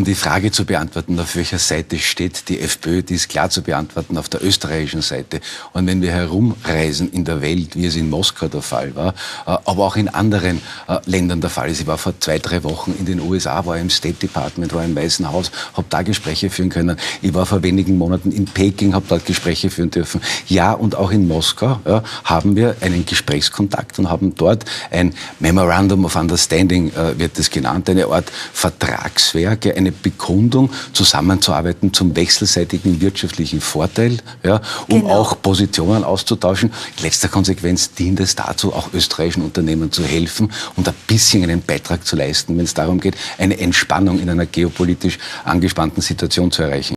Um die Frage zu beantworten, auf welcher Seite steht die FPÖ, die ist klar zu beantworten, auf der österreichischen Seite. Und wenn wir herumreisen in der Welt, wie es in Moskau der Fall war, aber auch in anderen Ländern der Fall ist. Ich war vor 2-3 Wochen in den USA, war im State Department, war im Weißen Haus, habe da Gespräche führen können. Ich war vor wenigen Monaten in Peking, habe dort Gespräche führen dürfen. Ja, und auch in Moskau haben wir einen Gesprächskontakt und haben dort ein Memorandum of Understanding, wird es genannt, eine Art Vertragswerk, eine Bekundung, zusammenzuarbeiten zum wechselseitigen wirtschaftlichen Vorteil, um auch Positionen auszutauschen. In letzter Konsequenz dient es dazu, auch österreichischen Unternehmen zu helfen und ein bisschen einen Beitrag zu leisten, wenn es darum geht, eine Entspannung in einer geopolitisch angespannten Situation zu erreichen.